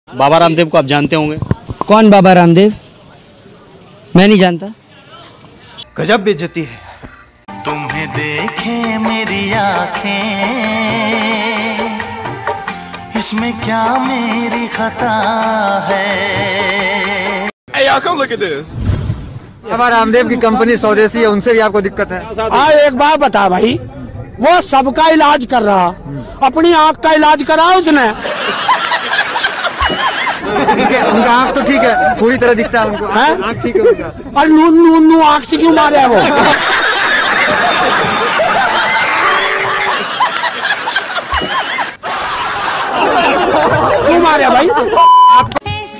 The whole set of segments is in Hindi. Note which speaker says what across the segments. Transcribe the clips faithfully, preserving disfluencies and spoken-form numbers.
Speaker 1: बाबा रामदेव को आप जानते होंगे?
Speaker 2: कौन बाबा रामदेव? मैं नहीं जानता।
Speaker 1: गजब बेइज्जती है।
Speaker 3: तुम्हें देखे मेरी आँखें, इसमें क्या मेरी खता है।
Speaker 4: Hey, y'all, come look at this.
Speaker 5: Baba Ramdev की कंपनी स्वदेशी है, उनसे भी आपको दिक्कत है?
Speaker 6: हाँ, एक बात बता भाई, वो सबका इलाज कर रहा, अपनी आँख का इलाज करा उसने।
Speaker 5: ठीक है, उनका आँख तो ठीक है, पूरी तरह दिखता है उनको, आँख ठीक है उनका।
Speaker 6: और नू नू नू आँख से क्यों मारे वो? क्यों मारे भाई? आपको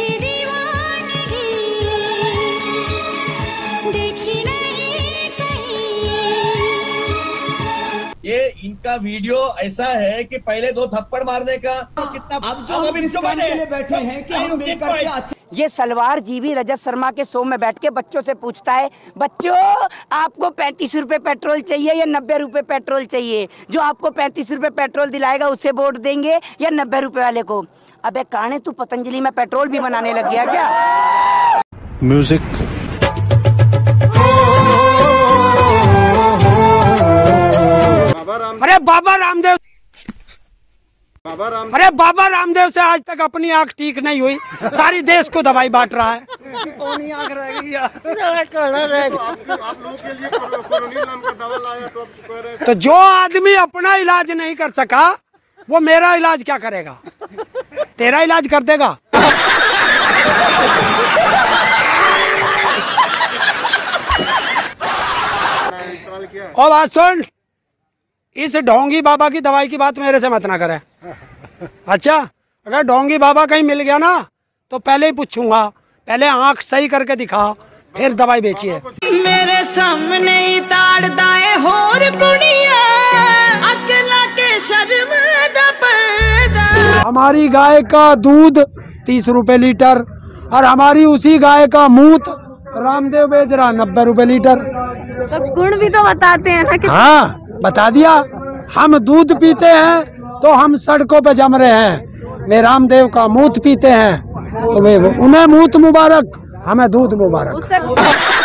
Speaker 7: ये इनका वीडियो ऐसा है कि पहले दो थप्पड़ मारने का तो कितना अब जो हम इस काम के लिए बैठे हैं कि हम मिलकर के अच्छे।
Speaker 2: ये सलवार जीवी रजत शर्मा के शो में बैठ के बच्चों से पूछता है, बच्चों आपको पैंतीस रुपए पेट्रोल चाहिए या नब्बे रुपए पेट्रोल चाहिए? जो आपको पैंतीस रुपए पेट्रोल दिलाएगा उसे वोट देंगे या नब्बे रुपए वाले को? अबे काने, तू पतंजलि में पेट्रोल भी बनाने लग गया क्या?
Speaker 1: म्यूजिक।
Speaker 6: अरे बाबा रामदेव, बाबा रामदेव, अरे बाबा रामदेव से आज तक अपनी आंख ठीक नहीं हुई, सारी देश को दवाई बांट रहा है।
Speaker 5: कौन आंख रह गई यार? आप लोगों के लिए कोरोनिल नाम का दवा लाया तो आप कह रहे हैं।
Speaker 6: तो जो आदमी अपना इलाज नहीं कर सका वो मेरा इलाज क्या करेगा? तेरा इलाज कर देगा। और बात सुन, इस ढोंगी बाबा की दवाई की बात मेरे से मत ना करे। अच्छा, अगर ढोंगी बाबा कहीं मिल गया ना तो पहले ही पूछूंगा, पहले आंख सही करके दिखा फिर दवाई बेचिए।
Speaker 3: मेरे सामने ही ताड़दा है होर कुड़िया, अकेला के शर्म दा पर्दा।
Speaker 6: हमारी गाय का दूध तीस रुपए लीटर और हमारी उसी गाय का मूत रामदेव बेच रहा नब्बे रुपए लीटर।
Speaker 8: तो गुण भी तो बताते हैं ना कि...
Speaker 6: हाँ, बता दिया। हम दूध पीते हैं तो हम सड़कों पे जम रहे हैं, वे रामदेव का मूत पीते हैं तो वे उन्हें मूत मुबारक, हमें दूध मुबारक।